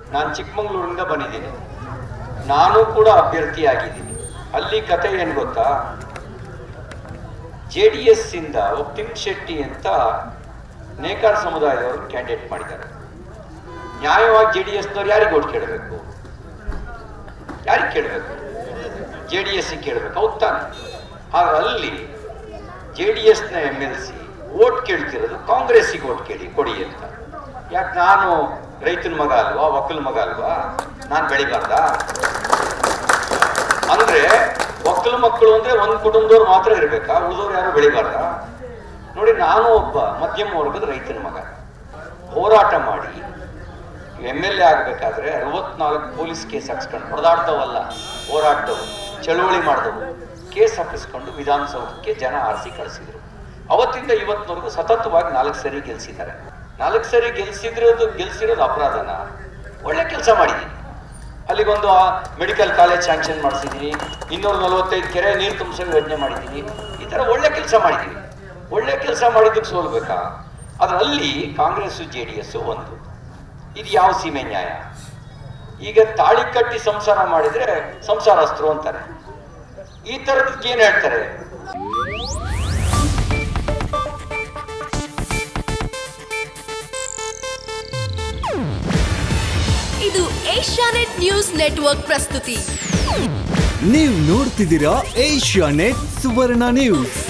ನಾನು ಚಿಕ್ಕಮಗಳೂರಿಂದ ಬಂದಿದ್ದೀನಿ, ನಾನು ಕೂಡ ಅಭ್ಯರ್ಥಿಯಾಗಿದ್ದೀನಿ. ಅಲ್ಲಿ ಕತೆ ಏನು ಗೊತ್ತಾ, JDS ಇಂದ ತಿಮ್ ಶೆಟ್ಟಿ ಅಂತ ನೇಕಾರ ಸಮುದಾಯದವರು ಕ್ಯಾಂಡಿಡೇಟ್ ಮಾಡಿದ್ದಾರೆ. ನ್ಯಾಯವಾಗಿ JDSನವ್ರು ಯಾರಿಗೆ ಓಟ್ ಕೇಳಬೇಕು? ಯಾರಿಗೆ ಕೇಳಬೇಕು? JDSಗೆ ಕೇಳಬೇಕು, ಹೌದು ತಾನೆ? ಆಗ ಅಲ್ಲಿ JDSನ MLC ಓಟ್ ಕೇಳ್ತಿರೋದು ಕಾಂಗ್ರೆಸ್ಸಿಗೆ ಓಟ್ ಕೊಡಿ ಅಂತ. ಯಾಕೆ? ನಾನು ರೈತನ ಮಗ ಅಲ್ವಾ, ಒಕ್ಕಲ ಮಗ ಅಲ್ವಾ, ನಾನು ಬೆಳಿಬಾರ್ದ? ಅಂದ್ರೆ ಒಕ್ಕಲ ಮಕ್ಕಳು ಅಂದ್ರೆ ಒಂದು ಕುಟುಂಬದವ್ರು ಮಾತ್ರ ಇರ್ಬೇಕಾ, ಉಳಿದವ್ರು ಯಾರು ಬೆಳಿಬಾರ್ದ? ನೋಡಿ, ನಾನು ಒಬ್ಬ ಮಧ್ಯಮ ವರ್ಗದ ರೈತನ ಮಗ, ಹೋರಾಟ ಮಾಡಿ MLA ಆಗ್ಬೇಕಾದ್ರೆ 64 ಪೊಲೀಸ್ ಕೇಸ್ ಹಾಕ್ಸ್ಕೊಂಡು ಹೊಡೆದಾಡ್ದವಲ್ಲ, ಹೋರಾಡ್ದವು, ಚಳುವಳಿ ಮಾಡಿದವು, ಕೇಸ್ ಹಾಕಿಸ್ಕೊಂಡು ವಿಧಾನಸೌಧಕ್ಕೆ ಜನ ಆರಿಸಿ ಕಳಿಸಿದ್ರು. ಅವತ್ತಿಂದ ಇವತ್ತಿನವರೆಗೂ ಸತತವಾಗಿ 4 ಸರಿ ಗೆಲ್ಸಿದ್ದಾರೆ. 4 ಸರಿ ಗೆಲ್ಸಿರೋದು ಅಪರಾಧನ? ಒಳ್ಳೆ ಕೆಲಸ ಮಾಡಿದ್ದೀನಿ. ಅಲ್ಲಿಗೊಂದು ಮೆಡಿಕಲ್ ಕಾಲೇಜ್ ಸ್ಯಾಂಕ್ಷನ್ ಮಾಡಿಸಿದ್ದೀನಿ, 245 ಕೆರೆ ನೀರು ತುಂಬಿಸೋ ಯೋಜನೆ ಮಾಡಿದ್ದೀನಿ. ಈ ಥರ ಒಳ್ಳೆ ಕೆಲಸ ಮಾಡಿದ್ದೀನಿ. ಒಳ್ಳೆ ಕೆಲಸ ಮಾಡಿದ್ದಕ್ಕೆ ಸೋಲ್ಬೇಕಾ? ಅದರಲ್ಲಿ ಕಾಂಗ್ರೆಸ್ಸು JDS ಒಂದು. ಇದು ಯಾವ ಸೀಮೆ ನ್ಯಾಯ? ಈಗ ತಾಳಿ ಕಟ್ಟಿ ಸಂಸಾರ ಮಾಡಿದ್ರೆ ಸಂಸಾರಸ್ಥರು ಅಂತಾರೆ. ಈ ಥರದಕ್ಕೆ ಏನು ಹೇಳ್ತಾರೆ? ಇದು ಏಷ್ಯಾನೆಟ್ ನ್ಯೂಸ್ ನೆಟ್ವರ್ಕ್ ಪ್ರಸ್ತುತಿ. ನೀವು ನೋಡ್ತಿದ್ದೀರಾ ಏಷ್ಯಾನೆಟ್ ಸುವರ್ಣ ನ್ಯೂಸ್.